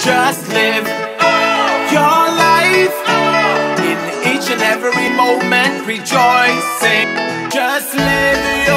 Just live your life in each and every moment, rejoicing. Just live your